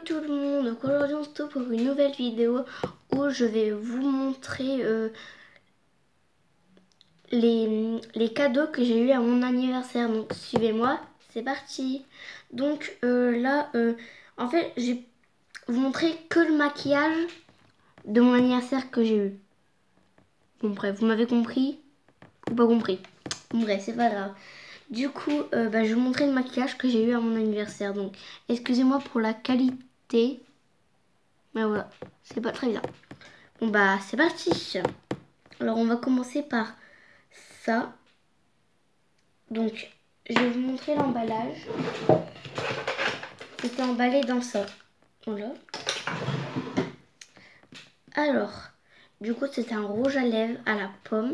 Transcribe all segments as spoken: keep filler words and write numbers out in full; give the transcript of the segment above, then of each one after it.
tout le monde, donc aujourd'hui on se retrouve pour une nouvelle vidéo où je vais vous montrer euh, les, les cadeaux que j'ai eu à mon anniversaire. Donc suivez-moi, c'est parti. Donc euh, là, euh, en fait, je vais vous montrer que le maquillage de mon anniversaire que j'ai eu. Bon bref, vous m'avez compris ou pas compris? Bon bref, c'est pas grave. Du coup, euh, bah, je vais vous montrer le maquillage que j'ai eu à mon anniversaire. Donc, excusez-moi pour la qualité. Mais voilà, c'est pas très bien. Bon bah, c'est parti. Alors, on va commencer par ça. Donc, je vais vous montrer l'emballage. C'était emballé dans ça. Voilà. Alors, du coup, c'était un rouge à lèvres à la pomme.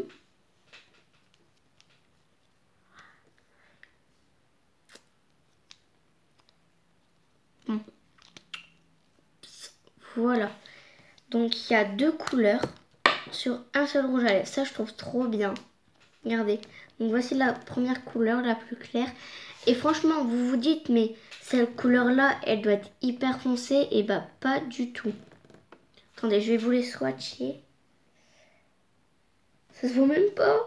Bon. Voilà. Donc, il y a deux couleurs sur un seul rouge à lèvres. Ça, je trouve trop bien. Regardez. Donc, voici la première couleur, la plus claire. Et franchement, vous vous dites, mais cette couleur-là, elle doit être hyper foncée. Et bah, pas du tout. Attendez, je vais vous les swatcher. Ça se voit même pas.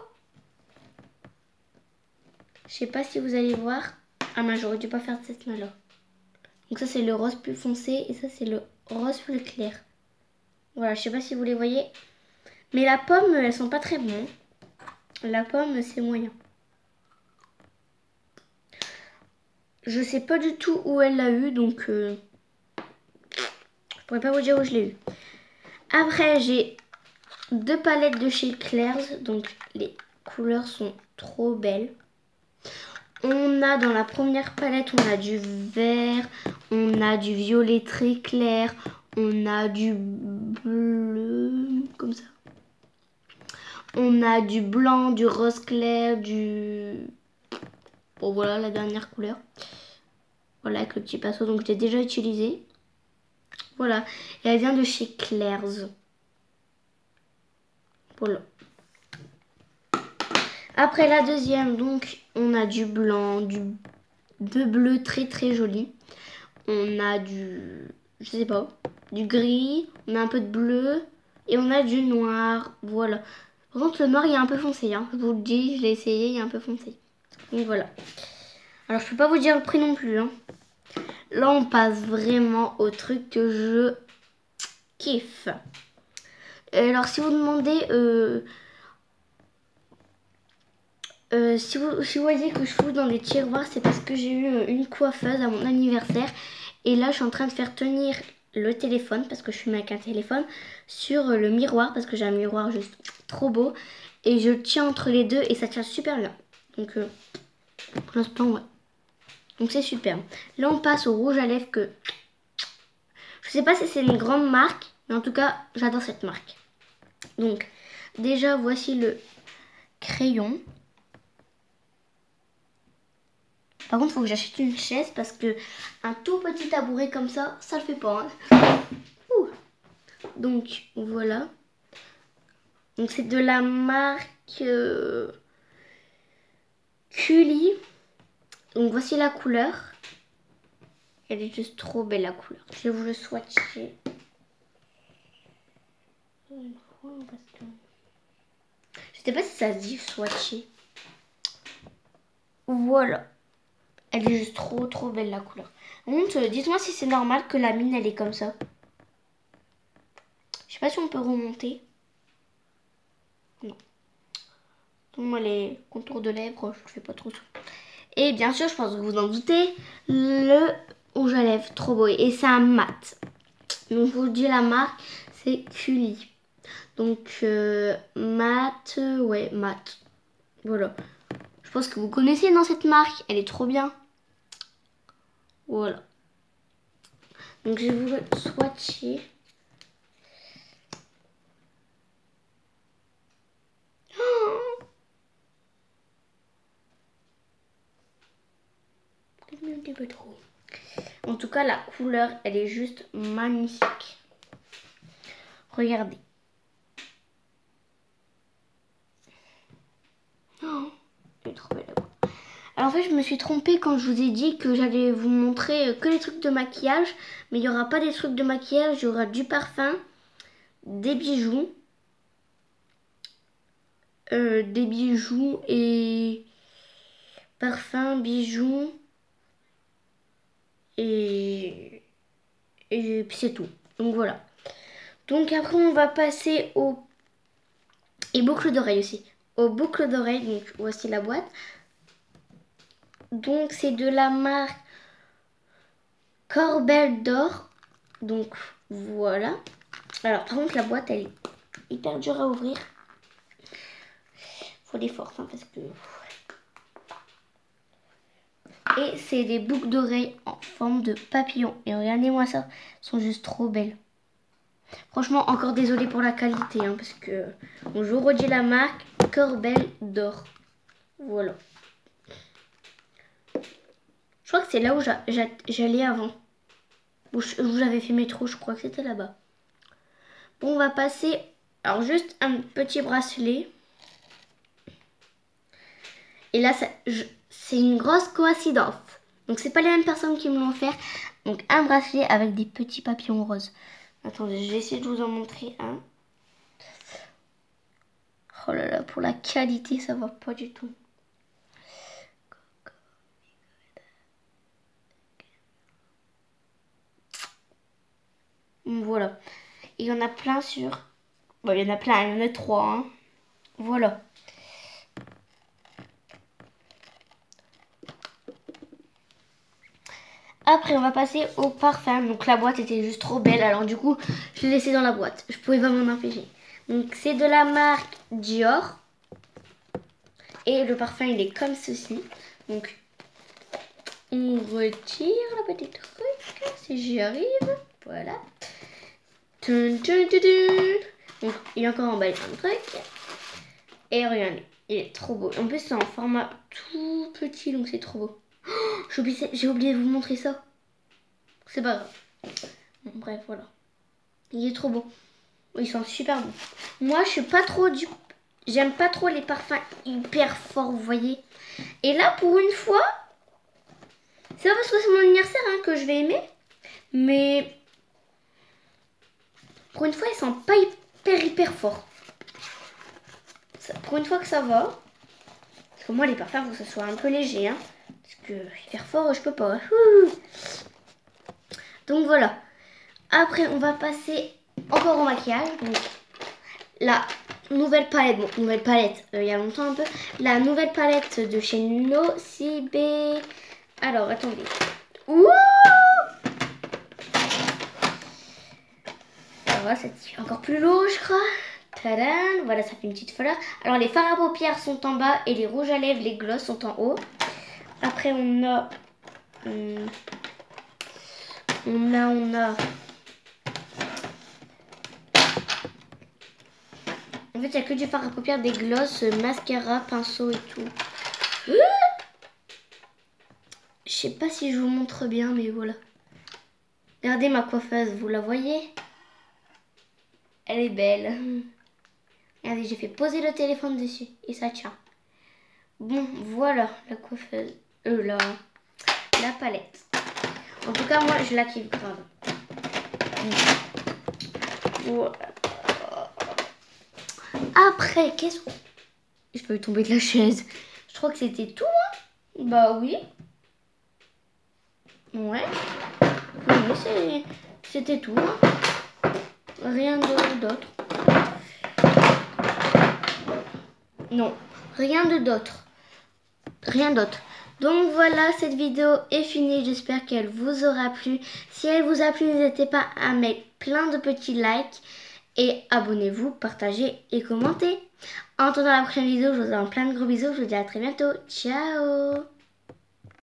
Je sais pas si vous allez voir. Ah, mais j'aurais dû pas faire cette main-là. Donc ça, c'est le rose plus foncé. Et ça, c'est le rose plus clair. Voilà, je sais pas si vous les voyez. Mais la pomme, elles sont pas très bonnes. La pomme, c'est moyen. Je sais pas du tout où elle l'a eu, donc euh, je pourrais pas vous dire où je l'ai eu. Après, j'ai deux palettes de chez Claire's, donc les couleurs sont trop belles. On a dans la première palette, on a du vert, on a du violet très clair, on a du bleu, comme ça. On a du blanc, du rose clair, du... Bon voilà la dernière couleur. Voilà avec le petit pinceau, donc j'ai déjà utilisé. Voilà, et elle vient de chez Claire's. Voilà. Après la deuxième, donc on a du blanc, du de bleu très très joli. On a du, je sais pas, du gris, on a un peu de bleu et on a du noir. Voilà. Par contre le noir il est un peu foncé, hein. Je vous le dis, je l'ai essayé, il est un peu foncé. Donc voilà. Alors je peux pas vous dire le prix non plus, hein. Là on passe vraiment au truc que je kiffe. Et alors si vous demandez euh, Euh, si, vous, si vous voyez que je fous dans des tiroirs, c'est parce que j'ai eu une coiffeuse à mon anniversaire. Et là, je suis en train de faire tenir le téléphone, parce que je suis avec un téléphone, sur le miroir, parce que j'ai un miroir juste trop beau. Et je tiens entre les deux et ça tient super bien. Donc, euh, pour l'instant, ouais. Donc, c'est super. Là, on passe au rouge à lèvres que... Je sais pas si c'est une grande marque, mais en tout cas, j'adore cette marque. Donc, déjà, voici le crayon. Par contre, il faut que j'achète une chaise parce que un tout petit tabouret comme ça, ça le fait pas. Hein. Ouh. Donc, voilà. Donc, c'est de la marque euh, Cully. Donc, voici la couleur. Elle est juste trop belle, la couleur. Je vais vous le swatcher. Je sais pas si ça se dit swatcher. Voilà. Elle est juste trop trop belle la couleur. Donc, dites-moi si c'est normal que la mine elle est comme ça. Je sais pas si on peut remonter. Non. Donc moi les contours de lèvres, je fais pas trop ça. Et bien sûr, je pense que vous en doutez, le rouge à lèvres trop beau. Et c'est un mat. Donc je vous dis la marque, c'est Cully. Donc euh, mat, ouais mat. Voilà. Je pense que vous connaissez dans cette marque, elle est trop bien. Voilà. Donc je vais vous le swatcher. Oh, un petit peu trop. En tout cas, la couleur, elle est juste magnifique. Regardez. Oh, elle est trop belle. Alors en fait, je me suis trompée quand je vous ai dit que j'allais vous montrer que les trucs de maquillage. Mais il n'y aura pas des trucs de maquillage, il y aura du parfum, des bijoux. Euh, des bijoux et parfum, bijoux. Et, et puis c'est tout. Donc voilà. Donc après, on va passer au... Et boucles d'oreilles aussi. Aux boucles d'oreilles, donc voici la boîte. Donc c'est de la marque Corbel d'Or. Donc voilà. Alors par contre la boîte elle est hyper dure à ouvrir. Faut des forces hein, parce que... Et c'est des boucles d'oreilles en forme de papillon. Et regardez-moi ça, elles sont juste trop belles. Franchement encore désolée pour la qualité hein, parce que... Bon, je vous redis la marque Corbel d'Or. Voilà. Je crois que c'est là où j'allais avant. Je vous avais fait métro, je crois que c'était là-bas. Bon, on va passer... Alors, juste un petit bracelet. Et là, c'est une grosse coïncidence. Donc, c'est pas les mêmes personnes qui me l'ont offert. Donc, un bracelet avec des petits papillons roses. Attendez, je vais essayer de vous en montrer un. Oh là là, pour la qualité, ça va pas du tout. Voilà. Il y en a plein sur... Bon, il y en a plein, il y en a trois. Hein. Voilà. Après, on va passer au parfum. Donc, la boîte était juste trop belle. Alors, du coup, je l'ai laissée dans la boîte. Je pouvais pas m'en empêcher. Donc, c'est de la marque Dior. Et le parfum, il est comme ceci. Donc, on retire le petit truc. Si j'y arrive. Voilà. Tum, tum, tum, tum. Donc, il est encore emballé dans le truc. Et regardez, il est trop beau. En plus, c'est en format tout petit, donc c'est trop beau. Oh, j'ai oublié, j'ai oublié de vous montrer ça. C'est pas grave. Bon, bref, voilà. Il est trop beau. Ils sont super bons. Moi, je suis pas trop du... J'aime pas trop les parfums hyper forts, vous voyez. Et là, pour une fois, c'est pas parce que c'est mon anniversaire hein, que je vais aimer. Mais pour une fois, ils sont pas hyper, hyper forts. Ça, pour une fois que ça va. Parce que moi, les parfums, il faut que ça soit un peu léger. Hein, parce que hyper fort, je peux pas. Ouh. Donc voilà. Après, on va passer encore au maquillage. Donc, la nouvelle palette. Bon, nouvelle palette, euh, il y a longtemps un peu. La nouvelle palette de chez Nocibé. Alors, attendez. Ouh! Alors là, c'est encore plus lourd, je crois. Tadam! Voilà, ça fait une petite fleur. Alors, les fards à paupières sont en bas et les rouges à lèvres, les gloss sont en haut. Après, on a... Hum, on a, on a... En fait, il n'y a que du fard à paupières, des gloss, mascara, pinceau et tout. Je sais pas si je vous montre bien, mais voilà. Regardez ma coiffeuse, vous la voyez? Elle est belle. Regardez, j'ai fait poser le téléphone dessus et ça tient. Bon, voilà la coiffeuse. Euh, la, la palette. En tout cas, moi, je la kiffe grave. Voilà. Après, qu'est-ce que... Je peux tomber de la chaise. Je crois que c'était tout, hein? Bah oui. Ouais. Oui, c'était tout. Hein. Rien d'autre. Non, rien de d'autre. Rien d'autre. Donc voilà, cette vidéo est finie. J'espère qu'elle vous aura plu. Si elle vous a plu, n'hésitez pas à mettre plein de petits likes. Et abonnez-vous, partagez et commentez. En attendant la prochaine vidéo, je vous donne plein de gros bisous. Je vous dis à très bientôt. Ciao!